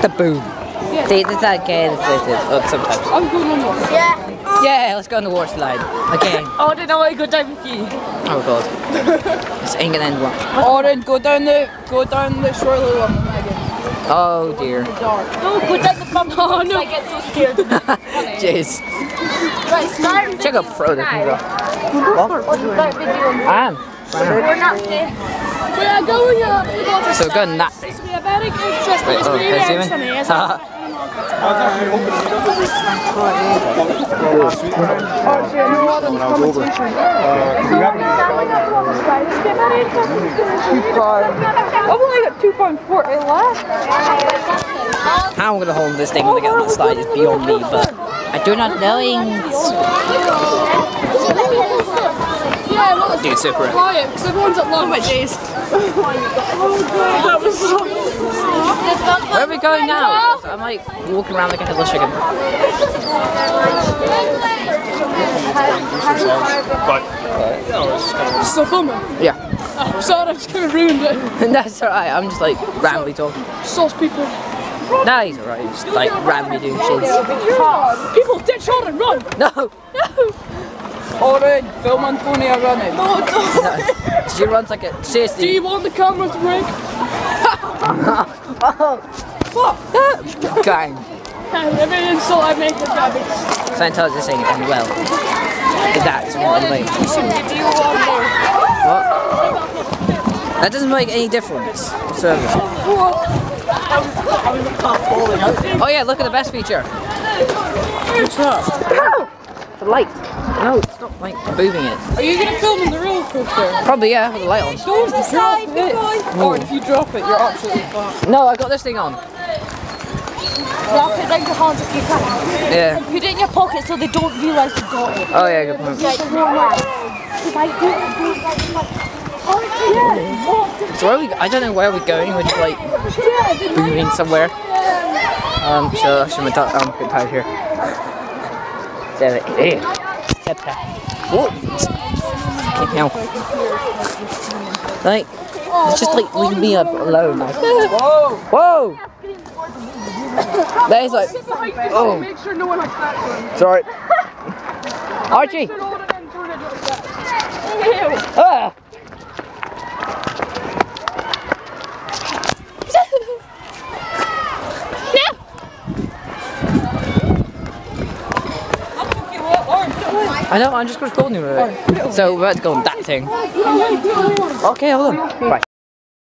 The boom. Yeah. See, it's that gay as this is. Oh, sometimes. I'm going on one. Yeah. Yeah, let's go on the water slide. Again. Oh, I don't know why I go down with you. Oh god. This ain't gonna end well. Oren, go down the swirly one, Megan. Oh dear. No, go down the bump. Oh no. I get so scared. Jeez. Right, start. Check out pro this can go. I am. We're not there. We are going up. So good in that. It's a very interesting experience for me. I've only got £2.40 left. How I'm gonna hold this thing when I get on the slide is beyond me, but I do not knowing. Yeah, well, Dude, super. quiet because everyone's at lunch. Oh my days. That was so. Where are we going now? I'm like walking around like a headless chicken. Still filming? Yeah. Oh, sorry, I just kind of ruined it. That's alright, I'm just like randomly talking. Sauce people. Nah, he's alright, just like randomly doing shit. People ditch on and run. No! No. Oren, film Antonia running. No, don't. No. She runs like a Do seriously. you want the camera to break? Oh, fuck that! Gang. Every insult I make is garbage. Scientology this ain't end well. That's one way. Do you want more? What? That doesn't make any difference whatsoever. Oh yeah, look at the best feature. What's that? The light. No, stop like moving it. Are you going to film in the roller coaster? Probably yeah, with the light on. Don't drop it. Or if you drop it, you're absolutely fine. No, I got this thing on. Drop it down your hands if you can. Yeah. Put it in your pocket so they don't realise you got it. Oh yeah, good point. So where are we? I don't know where we're going. We're just like booming somewhere. So actually, I'm a bit tired here. Whoa! Now, like, it's just like leave me up alone. Like, whoa! That is like, oh. Make sure no one has that one. Sorry. Archie. Ah. I know, I'm just recording it. So we're about to go on that thing. Okay, hold on. Right.